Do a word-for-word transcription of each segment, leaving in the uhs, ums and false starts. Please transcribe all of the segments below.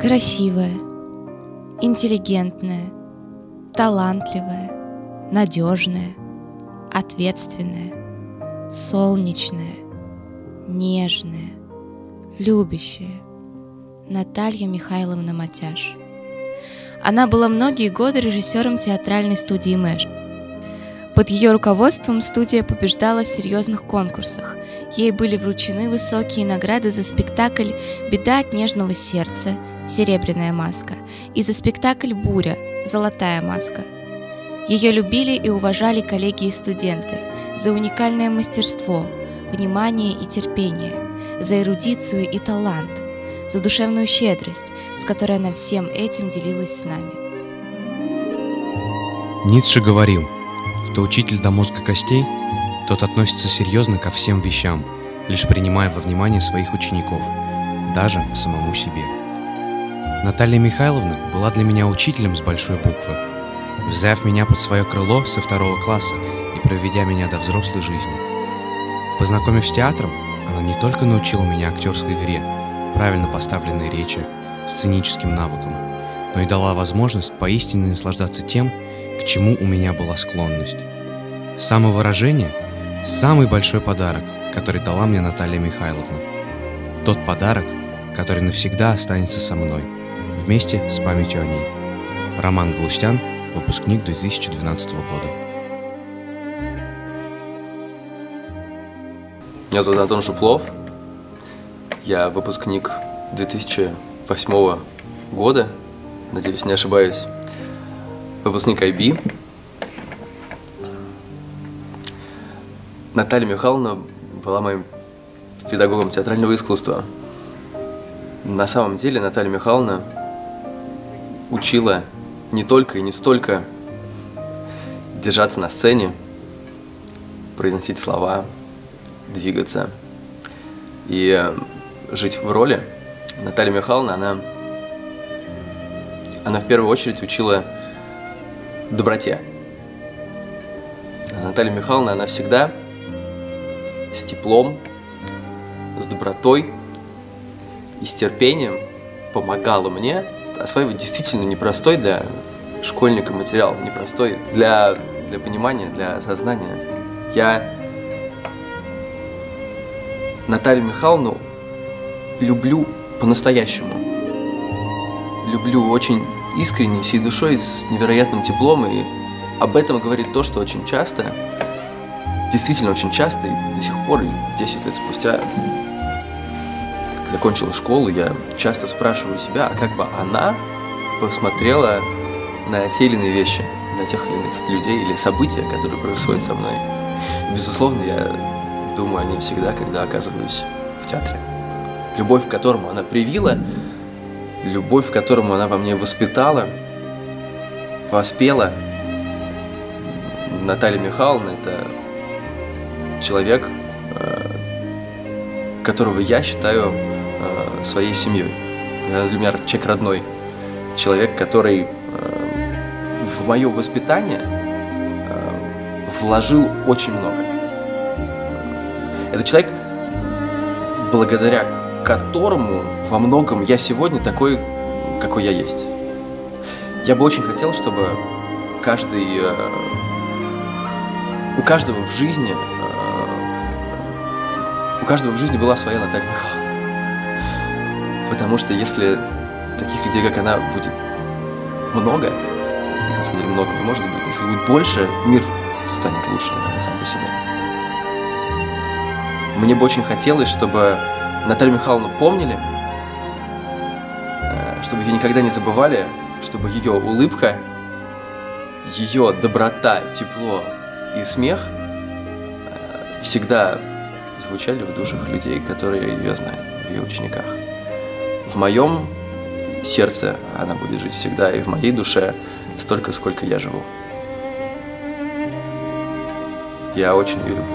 Красивая, интеллигентная, талантливая, надежная, ответственная, солнечная, нежная, любящая. Наталья Михайловна Матяш. Она была многие годы режиссером театральной студии «Мэш». Под ее руководством студия побеждала в серьезных конкурсах. Ей были вручены высокие награды за спектакль «Беда от нежного сердца» «Серебряная маска» и за спектакль «Буря» «Золотая маска». Ее любили и уважали коллеги и студенты за уникальное мастерство, внимание и терпение, за эрудицию и талант, за душевную щедрость, с которой она всем этим делилась с нами. Ницше говорил: кто учитель до мозга костей, тот относится серьезно ко всем вещам, лишь принимая во внимание своих учеников, даже к самому себе. Наталья Михайловна была для меня учителем с большой буквы, взяв меня под свое крыло со второго класса и проведя меня до взрослой жизни. Познакомив с театром, она не только научила меня актерской игре, правильно поставленной речи, сценическим навыкам, но и дала возможность поистине наслаждаться тем, к чему у меня была склонность. Самовыражение – самый большой подарок, который дала мне Наталья Михайловна. Тот подарок, который навсегда останется со мной, вместе с памятью о ней. Роман Глустян, выпускник две тысячи двенадцатого года. Меня зовут Антон Шуплов. Я выпускник две тысячи восьмого года, надеюсь, не ошибаюсь. Выпускник ай би. Наталья Михайловна была моим педагогом театрального искусства. На самом деле Наталья Михайловна учила не только и не столько держаться на сцене, произносить слова, двигаться и жить в роли. Наталья Михайловна, она, она в первую очередь учила доброте. Наталья Михайловна, она всегда с теплом, с добротой и с терпением помогала мне осваивать действительно непростой для школьника материал, непростой для, для понимания, для осознания. Я Наталью Михайловну люблю по-настоящему. Люблю очень искренне, всей душой, с невероятным теплом. И об этом говорит то, что очень часто, действительно очень часто, и до сих пор, и десять лет спустя, как закончила школу, я часто спрашиваю себя, а как бы она посмотрела на те или иные вещи, на тех или иных людей или события, которые происходят со мной. И, безусловно, я думаю о ней всегда, когда оказываюсь в театре. Любовь, к которому она привила, любовь, которому она во мне воспитала, воспела. Наталья Михайловна – это человек, которого я считаю своей семьей. Для меня человек родной. Человек, который в мое воспитание вложил очень много. Это человек, благодаря которому во многом я сегодня такой, какой я есть. Я бы очень хотел, чтобы каждый, у каждого в жизни, у каждого в жизни была своя Наталья Михайловна. Потому что если таких людей, как она, будет много, их на самом деле много не может быть, если будет больше, мир станет лучше, наверное, сам по себе. Мне бы очень хотелось, чтобы Наталью Михайловну помнили, чтобы ее никогда не забывали, чтобы ее улыбка, ее доброта, тепло и смех всегда звучали в душах людей, которые ее знают, в ее учениках. В моем сердце она будет жить всегда, и в моей душе столько, сколько я живу. Я очень ее люблю.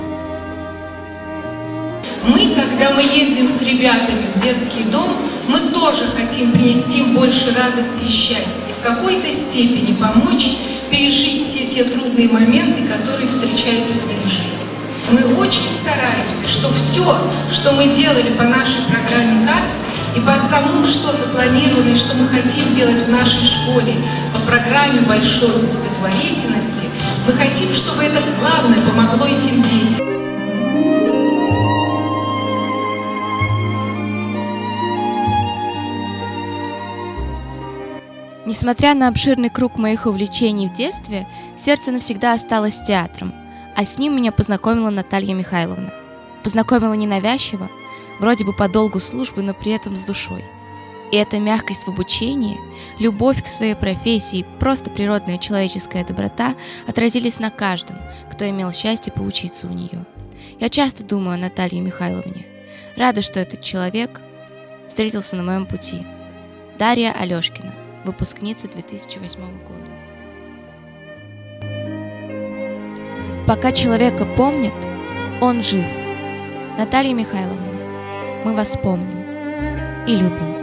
Мы, когда мы ездим с ребятами в детский дом, мы тоже хотим принести им больше радости и счастья, в какой-то степени помочь пережить все те трудные моменты, которые встречаются у них в жизни. Мы очень стараемся, что все, что мы делали по нашей программе КАС, и потому, что запланировано и что мы хотим делать в нашей школе по программе большой благотворительности, мы хотим, чтобы это главное помогло этим детям. Несмотря на обширный круг моих увлечений в детстве, сердце навсегда осталось с театром, а с ним меня познакомила Наталья Михайловна. Познакомила ненавязчиво, вроде бы по долгу службы, но при этом с душой. И эта мягкость в обучении, любовь к своей профессии, просто природная человеческая доброта отразились на каждом, кто имел счастье поучиться у нее. Я часто думаю о Наталье Михайловне. Рада, что этот человек встретился на моем пути. Дарья Алешкина, выпускница две тысячи восьмого года. Пока человека помнят, он жив. Наталья Михайловна, мы вас помним и любим.